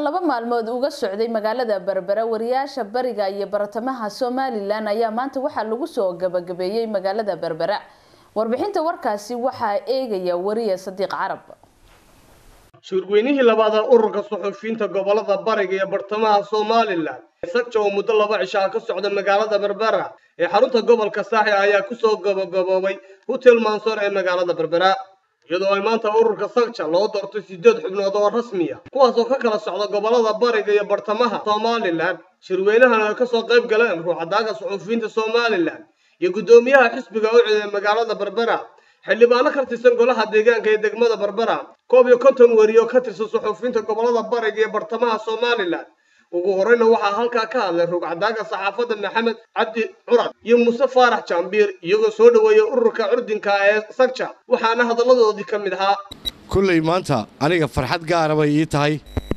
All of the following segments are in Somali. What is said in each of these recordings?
laba maalmood uga socday magaalada Berbera wariyaasha bariga iyo bartamaha Somaliland ayaa maanta waxa lagu soo gabagabeeyay magaalada Berbera. Warbixinta warkaasi waxa eegaya wariye Sadiq Carab. Shirweynihii labaad ururka suxufiyiinta gobolada bariga iyo bartamaha Somaliland Sagja oo muddo laba cisho ka socda magaalada Berbera ee xarunta gobolka Saaxil ayaa ku soo gabagaboobay Hotel Mansour ee magaalada Berbera. iyadoo ay maanta ururka Sagja loo doortay 8 xubnood oo rasmi ah kuwaas oo ka kala socda gobolada bariga iyo bartamaha Somaliland. Shirweynahan ay ka soo qayb galeen ruuxadaga suxufiyiinta Somaliland iyo gudoomiyaha xisbiga u ciiday magaalada Berbera xildhibaano ka tirsan golaha deegaanka ee degmada Berbera koob iyo konton wariyo ka tirsan suxufiyiinta gobolada bariga iyo bartamaha Somaliland. ugu horeyna waxa halka ka hadlay ruuxadaga saxaafadda Maxamed Cabdi Curad iyo Muuse Faarax Jambiir iyagoo soo dhaweeyay ururka curdinka ee Sagja waxaana hadaladoodii kamid ahaa kullay maanta aniga farxad gaar ah ay tahay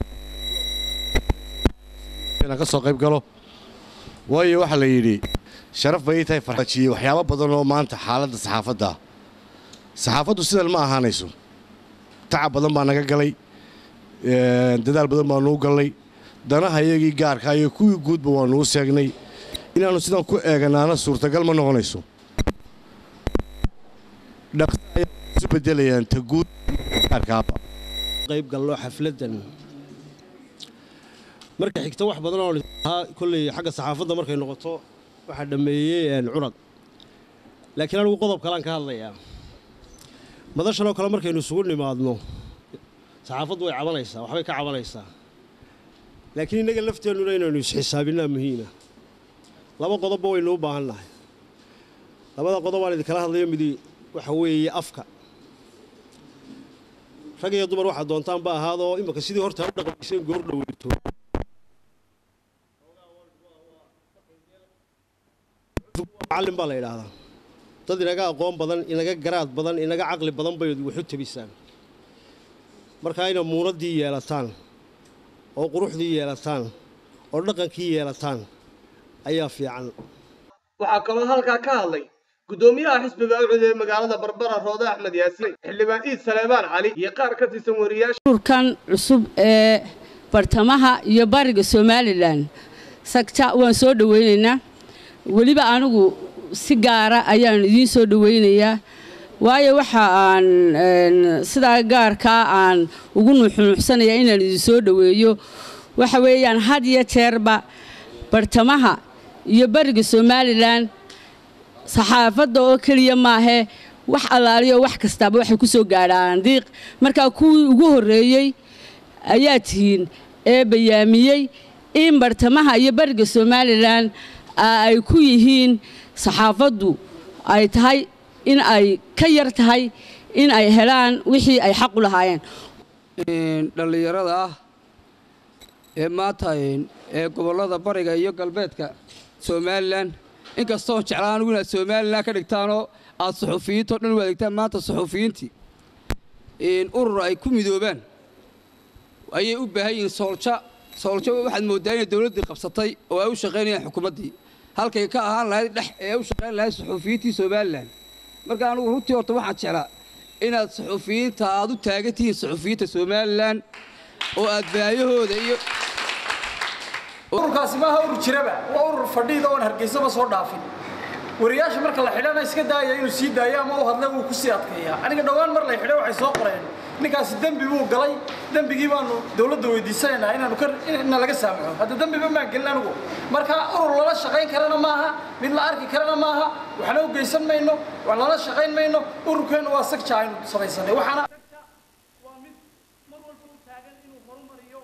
inaan ka soo qayb galo waayo waxa la yiri sharaf bay tahay farxajiye waxyaabo badan oo maanta xaaladda saxaafaddu sidan ma ahaanayso tacab badan baa naga galay dadaal badan baa noo galay danaha iyagii gaarka iyo kuwii guudba waa noo seegnay inaanu sidan ku eeganaana suurtagal ma noqonayso dhaqaale isu bedelayaan ta guud gaarkaaba qayb gallo xafladan marka xigta wax badan oo kulli xagga saxaafadda markay noqoto waxa dhameeyay curad laakiin anigu qodob kale aan ka hadlayaa madashan oo kale markaynu isugu nimaadno saxaafaddu way cabanaysaa waxbay ka cabanaysaa laakiin inaga lafteennuna inaynu isxisaabinaa muhiima laba qodob waynu u baahannahay labada qodob aan idin kala hadlayo midi waxa weeye afka rag iyo dumar waxa doontaan ba ahaado imika sidii horta u dhaqayseen goor dhaweyto macallin baa la yiraahdaa dad inaga aqoon badan inaga garaad badan inaga aqli badan bay wuxuu tabisaan marka ayna muuradii yeelataan oo quruxdii yeelataan oo dhaqankii yeelataan ayaa fiican waxa kale halka ka hadlay gudoomiyaha xisbiga u ciiday magaalada Berbera Roode Axmed Yaasiin xildhibaan Iid Saleebaan Cali iyo qaar ka tirsan wariyaasha ururkan cusub ee bartamaha iyo bariga Somaliland Sagja waan soo dhaweynaynaa waliba anigu si gaar ah ayaan idin soo dhaweynayaa waayo waxa aan sida gaarka aan ugu nuuxnuuxsanaya inaan idin soo dhaweeyo waxa weeyaan had iyo jeerba bartamaha iyo bariga Somaliland saxaafadda oo kaliya ma aha wax alaaliyo wax kastaba waxay ku soo gaaraan diiq marka kuwii ugu horeeyay ayaa tihiin ee bayaamiyay in bartamaha iyo bariga Somaliland ay ku yihiin saxaafaddu ay tahay in ay ka yar tahay in ay helaan wixii ay xaq u lahaayeen dhalinyarada ah ee maanta ee gobolada bariga iyo galbeedka Somaliland inkastoo jeclaan ugu inaad Somaliland ka dhigtaan oo aad suxufiyiinta dhan u adeegtaan maanta suxufiyiintii urur ay ku midoobaan ayay u baahan yihiin soolja waxaad moodaa inay dawladdu qabsatay oo ay u shaqeynayaan xukuumaddii halkay ka ahaan lahayd dhex ee u shaqeyn lahayd suxufiyiintii Somaliland marka anigu runtii horta waxaan jeclaa inaad suxufiyiinta aad u taagantihiin suxufiyiinta Somaliland oo aad baayahooda iyo ururkaasi ma aha urur jiraba waa urur fadhiida oo Hargeysa ma soo dhaafin wariyaasha marka la xidhana iska daaya inuu sii daayo ama uu hadla uu ku sii adkeeyaa aniga dhawaan mar la xidhay waxay soo qoreen ninkaasi dambi buu galay dambigii baanu dawladda weydiisanaynaa inaanu laga saamaxo hadda dambiba ma gelin anigu marka urur lala shaqeyn karana maaha mid la arki karana maaha waxna u geysan mayno wax lala shaqeyn mayno ururkeenu waa Sagja aynu samaysanay waxana waa mid mar walba u taagan inuu horumariyo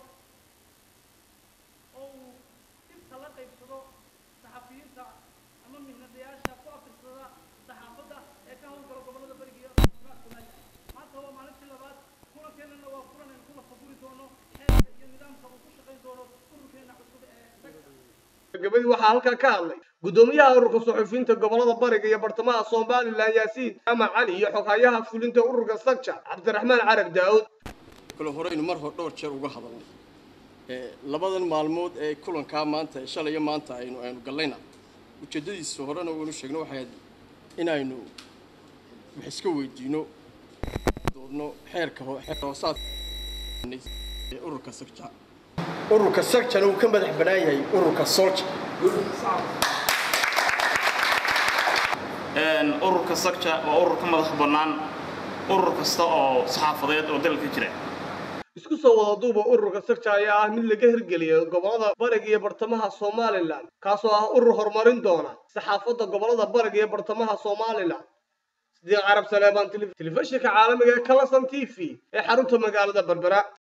oo inta la qaybsado saxafiyiinta ama mihnadayaasha ku aftirsada saxaafadda ee ka howlgala gobolada bariga iyo maanta waa maalintii labaad kulankeenana waa kulan aynu kula faguri doono xeerka iyo nidaamka uu ku shaqeyn doono ururkeena cusub ee Sagja gabadhi waxa halka ka hadlay gudoomiyaha ururka suxufiyiinta gobolada bariga iyo bartamaha Somaliland Yaasiin ama Cali iyo xogayaha fulinta ururka Sagja Cabdiraxmaan Carab Daawud kala horeynu mar hor dhowr jeer uga hadalnay labadan maalmood ee kulanka maanta shalay maanta aynu galayna ujeedadiisu horena ugu sheegno waxay in aynu wax iska weydiino doodno xeerka hoosaad ururka Sagja ururka Sagjana uu ka madax banaan yahay ururka Solja ururka Sagja waa urur ka madax banaan urur kasta oo saxaafadeed oo dalka jira isku soo wada duuba ururka Sagja ayaa ah mid laga hirgeliyay gobolada bariga iyo bartamaha Soomaaliland kaasoo ah urur horumarin doona saxaafadda gobolada bariga iyo bartamaha Soomaaliland sidii Arab Saleeban telefishinka caalamiga ee Kalasan TV ee xarunta magaalada Berbera